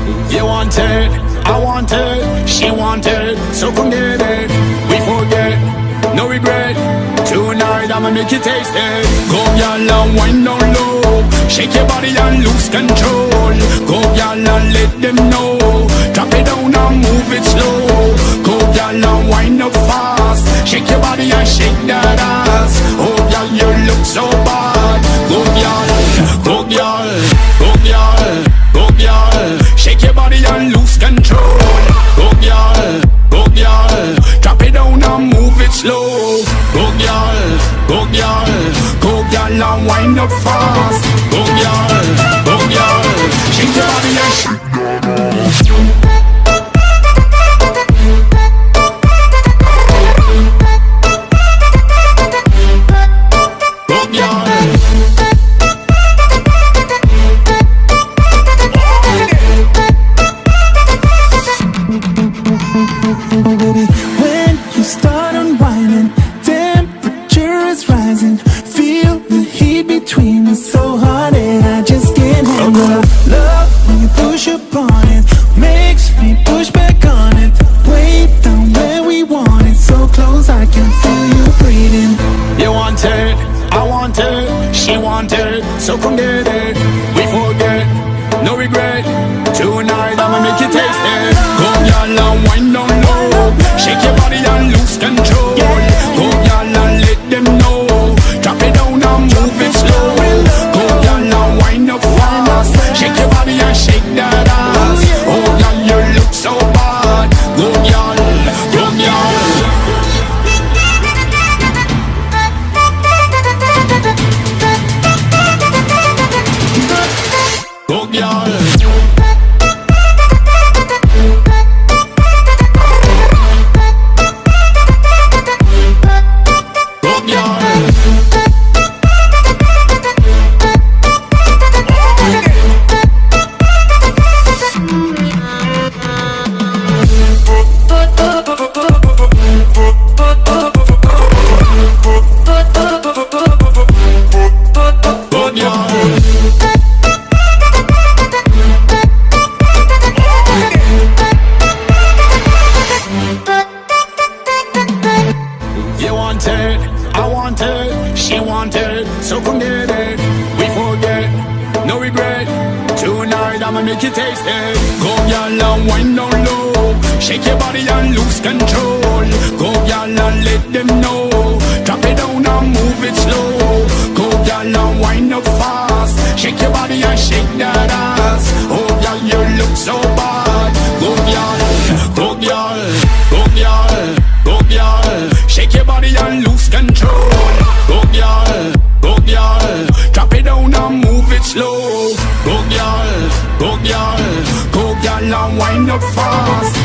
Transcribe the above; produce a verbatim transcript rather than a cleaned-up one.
You want it, I want it, she want it, so come get it. We forget, no regret. Tonight I'ma make you taste it. Go y'all and wind down low, shake your body and lose control. Go y'all and let them know, drop it down and move it slow. Go y'all and wind up fast, shake your body and shake that ass. Oh y'all, you look so bad. Go y'all, go y'all, go y'all, go y'all, shake your body and lose control. Go y'all, go y'all, drop it down and move it slow. Go y'all, go y'all, go y'all and wind up fast. Go y'all, go y'all, shake your body and shake that ass. When you start unwinding, temperature is rising. Feel the heat between us so hot and I just can't handle. Love when you push upon it, makes me push back on it. Way down where we want it, so close I can feel you breathing. You want it, I want it, she want it, so come get it. We forget, no regret. Tonight I'ma make you taste it. Go y'all and wind down low, shake your body and lose control. Go y'all and let them know, drop it down and move it slow. Go y'all and wind up fast, shake your body and shake that ass. Oh y'all, you look so bad. Go y'all, go y'all. Go y'all. You want it, I want it, she want it, so come get it. We forget, no regret. Tonight I'ma make you taste it. Go y'all and wind down low, shake your body and lose control. Go y'all and let them know, drop it down and move it slow. Go y'all and wind up fast, shake your body and shake that ass. Oh y'all, you look so bad. Go y'all, go y'all, go y'all, go y'all, shake your body and lose control. Go y'all, go y'all, drop it down and move it slow. Go y'all, go y'all, go y'all and wind up fast.